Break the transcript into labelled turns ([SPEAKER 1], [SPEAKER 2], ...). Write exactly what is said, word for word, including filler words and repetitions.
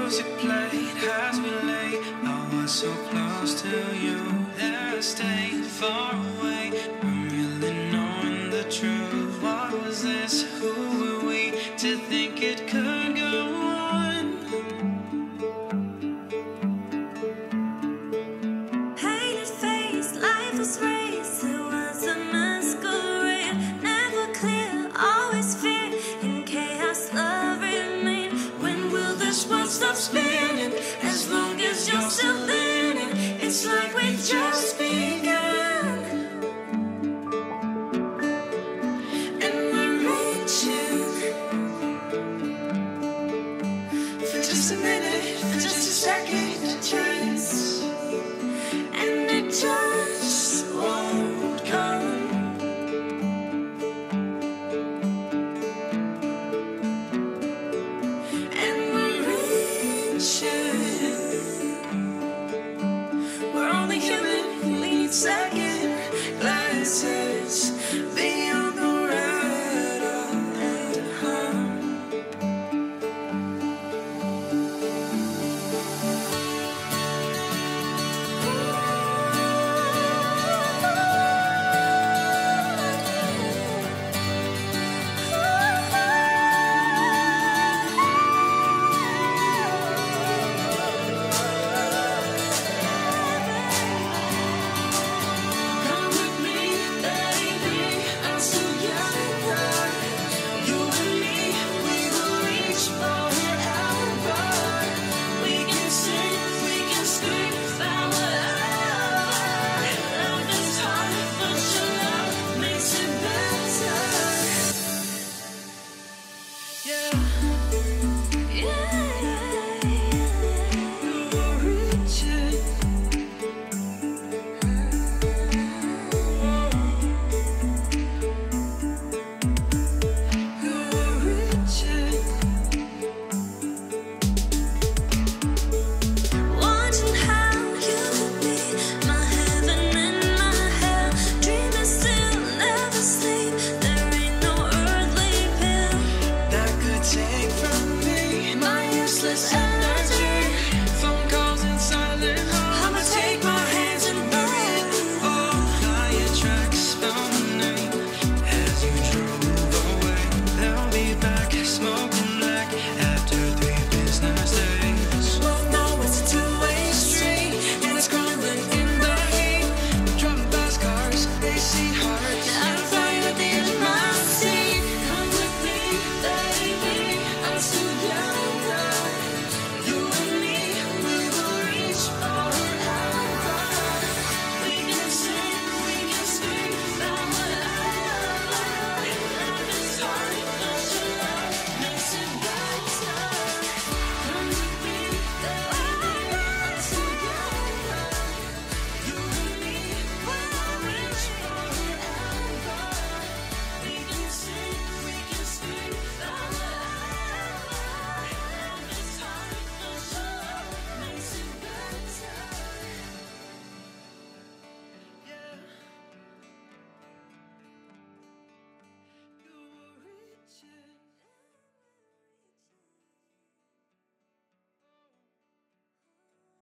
[SPEAKER 1] music played as we lay. I was so close to you that I stayed far away. I'm really knowing the truth. What was this? Who were we to think it could go on?
[SPEAKER 2] Painted face, life was raised. It was a masquerade. Never clear, always fear. In chaos, love remain. When will this world stop spinning?